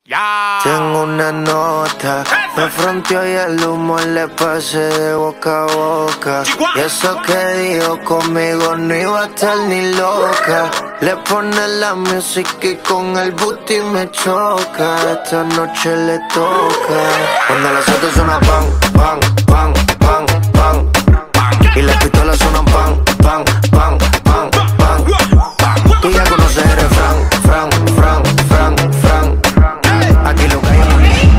Ya. Tengo una nota, me fronteó y el humo le pasé de boca a boca. Y eso que dijo conmigo no iba a estar ni loca. Le pone la música y con el booty me choca. Esta noche le toca. Cuando las autos suenan pan, pan, pan, pan, pan, y las pistolas suenan pan, pan, pan, pan, pan. Tú ya conoces el refrán, fran, fran, fran, fran. Aquí lo que hay.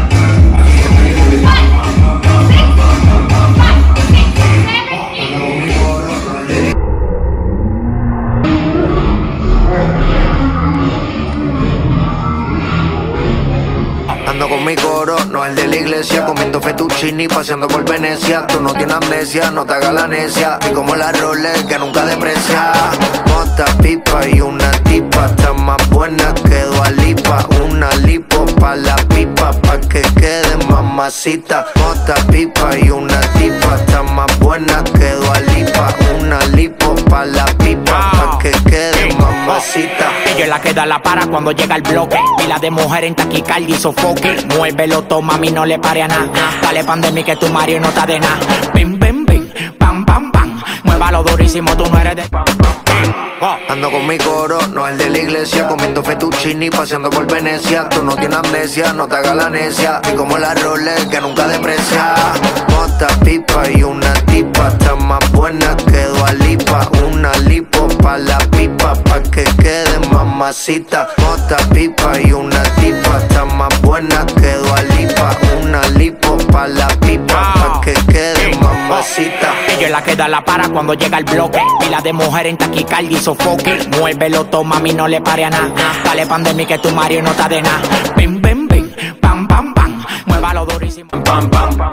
Ando con mi coro, no el de la iglesia, comiendo fettuccini, paseando por Venecia. Tú no tienes amnesia, no te hagas la necia. Y como la Rolex que nunca deprecia. Mota, pipa y una tipa, está más buena que Dua Lipa. Una lipo pa' la pipa, pa' que quede mamacita. Mota, pipa y una tipa, está más buena que Dua Lipa. Una lipo pa' la pipa, pa' que quede mamacita. Ella es la que da la para cuando llega el bloque. Pila de mujer en taquicardia y sofoque. Muévelo, toma, mami, no le pare a nada. Dale pan de mí que tu Mario no está de nada. Bim, bim, bim, pam, pam, pam. Muévalo durísimo, tú no eres de... Ando con mi coro, no el de la iglesia, comiendo fettuccini, paseando por Venecia. Tú no tienes amnesia, no te hagas la necia. Y como la Rolex que nunca deprecia. Mota, pipa y una tipa, está más buena que Dua Lipa. Una lipo pa' la pipa, pa' que quede mamacita. Mota, pipa y una tipa, está más buena que Dua Lipa. Una lipo pa' la pipa, pa' que quede mamacita. Ella es la que da la para cuando llega el bloque. Pila de mujer en taquicardia y sofoque. Muévelo, toma, mami, no le pare a nada. Dale pan de mí que tu Mario no está de nada. Bim, bim, bim, pam, pam, pam. Muévalo durísimo, pam, pam, pam.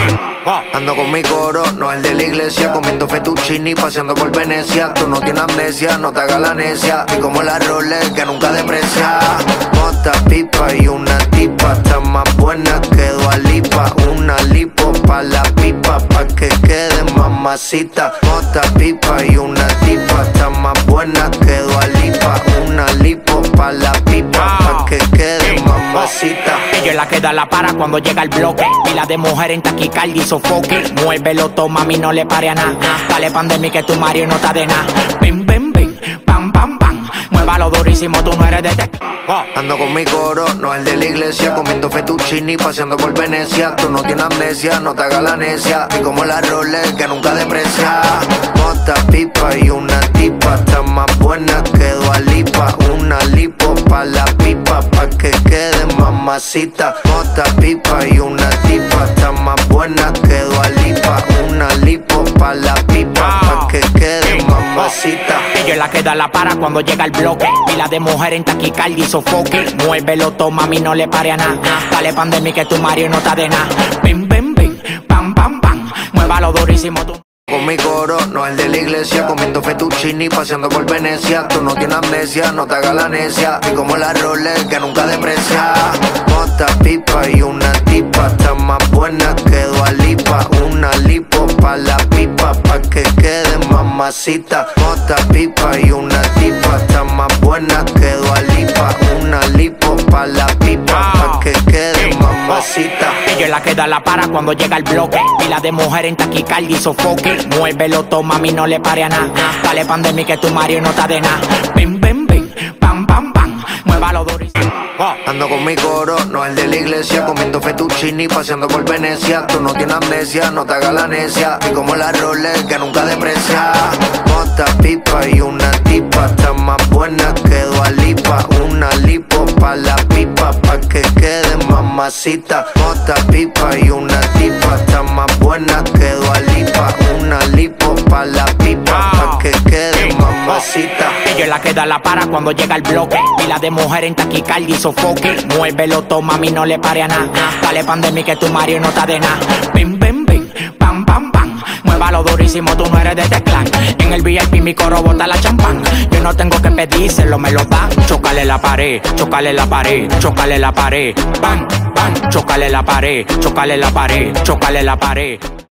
Ando con mi coro, no el de la iglesia, comiendo fettuccini, paseando por Venecia. Tú no tienes amnesia, no te hagas la necia. Y como la Rolex que nunca deprecia. Mota, pipa y una tipa, está más buena que Dua Lipa. Una lipo pa' la pipa, pa' que quede mamacita. Mota, pipa y una tipa, está más buena que Dua Lipa. Una lipo pa' la pipa, pa' que quede mamacita. Ella es la que da la para cuando llega el bloque. Pila de mujer en taquicardia y sofoque. Muévelo, toma, mami, no le pare a nada. Dale pan de mí que tu Mario no está de nada. Bim, bim, bim, pam, pam, pam. Muévalo durísimo, tú no eres de... Ando con mi coro, no el de la iglesia, comiendo fettuccini, paseando por Venecia. Tú no tienes amnesia, no te hagas la necia. Y como la Rolex que nunca deprecia. Mota, pipa y una tipa, está más buena que Dua Lipa. Una lipo pa' la pipa, pa' que quede mamacita. Mota, pipa y una tipa, está más buena que Dua Lipa. Una lipo pa' la pipa, pa' que quede mamacita. Ella es la que da la para cuando llega el bloque. Pila de mujer en taquicardia y sofoque. Muévelo, toma, mami, no le pare a nada. Dale pan de mí que tu Mario no está de nada. Bim, bim, bim, pam, pam, pam. Muévalo durísimo, tú. Con mi coro, no el de la iglesia, comiendo fettuccini, paseando por Venecia. Tú no tienes amnesia, no te hagas la necia. Y como la Rolex que nunca deprecia. Mota, pipa y una tipa, está más buena que Dua Lipa. Una lipo pa' la pipa, pa' que quede mamacita. Mota, pipa y una tipa, está más buena que Dua Lipa. Una lipo pa' la pipa, pa' que quede mamacita. Ella es la que da la para cuando llega el bloque. Pila de mujer en taquicardia y sofoque. Muévelo, toma, mami, no le pare a nada. Dale pan de mí que tu Mario no está de nada. Bim, bim, bim, pam, pam, pam. Muévalo durísimo. Ando con mi coro, no el de la iglesia, comiendo fettuccini, paseando por Venecia. Tú no tienes amnesia, no te hagas la necia. Y como la Rolex que nunca deprecia. Mota, pipa y una tipa, está más buena que Dua Lipa. Una lipo pa' la pipa, pa' que quede mamacita. Mota, pipa y una tipa, está más buena que Dua Lipa. Una lipo pa' la pipa, pa' que quede mamacita. Ella es la que da la para cuando llega el bloque. Pila de mujer en taquicardia y sofoque. Muévelo, toma, mami, no le pare a nada. Dale pan de mí que tu Mario no está de nada. Bim, bim, bim, pam, pam, pam. Muévalo durísimo, tú no eres de este clan. En el VIP mi coro bota la champán. Yo no tengo que pedírselo, me lo dan. Chócale la pared, chócale la pared, chócale la pared. Bam, bam, chócale la pared, chócale la pared, chócale la pared.